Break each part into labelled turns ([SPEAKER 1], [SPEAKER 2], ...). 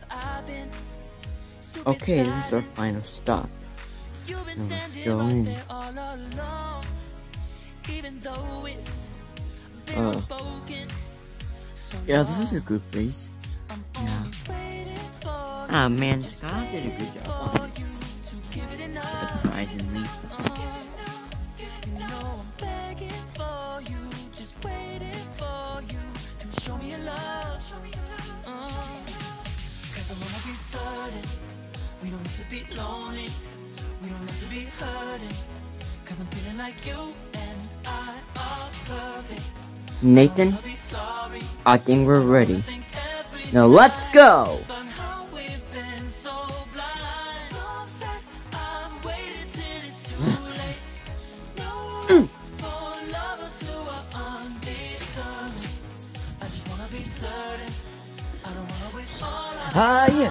[SPEAKER 1] Okay, this is our final stop. Now let's go in. Yeah, this is a good place. Yeah. Ah man, Scott did a good job on this. Surprisingly.
[SPEAKER 2] We don't need to be lonely, we don't have to be hurting, cause I'm feeling like you and I are perfect.
[SPEAKER 1] Nathan, I think we're ready. Now let's go! Ah, yeah.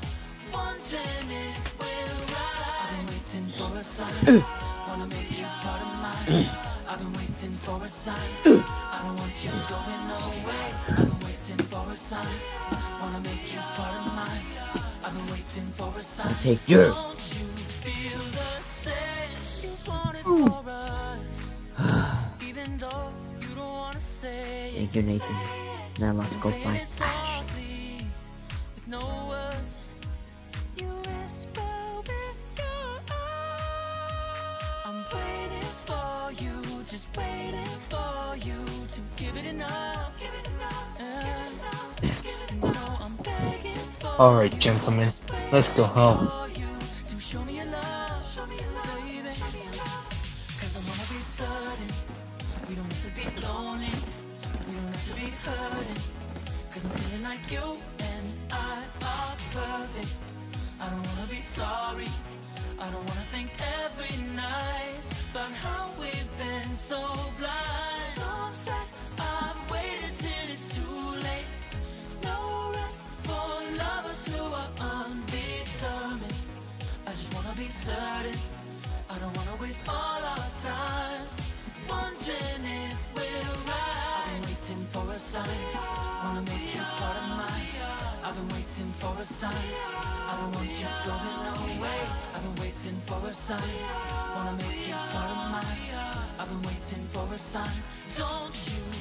[SPEAKER 2] Wanna make you part of mine. I've been waiting for a sign. I don't want you going away. I've been waiting for a sign. Wanna make you part of mine. I've been waiting for a sign.
[SPEAKER 1] I'll take yours.
[SPEAKER 2] Don't you feel the same? You want it for us. Even though you don't wanna say it.
[SPEAKER 1] Thank you, Nathan. Now let's go find Ash.
[SPEAKER 2] With no words, you whisper with your eyes. I'm waiting for you, just waiting for you to give it enough. Give it enough. You know I'm begging for
[SPEAKER 3] Alright, gentlemen, let's go home.
[SPEAKER 2] you to show me your love, baby. Cause I wanna be certain we don't have to be lonely, we don't have to be hurting. Cause I'm feeling like you and I are perfect. I don't wanna be sorry, I don't wanna think every night about how we've been so blind. So upset, I've waited till it's too late. No rest for lovers who are undetermined. I just wanna be certain, I don't wanna waste all our time wondering if we're right. I've been waiting for a sign, wanna make you part of mine. I've been waiting for a sign, I don't want you going away. I've been waiting for a sign, wanna make you part of mine. I've been waiting for a sign. Don't you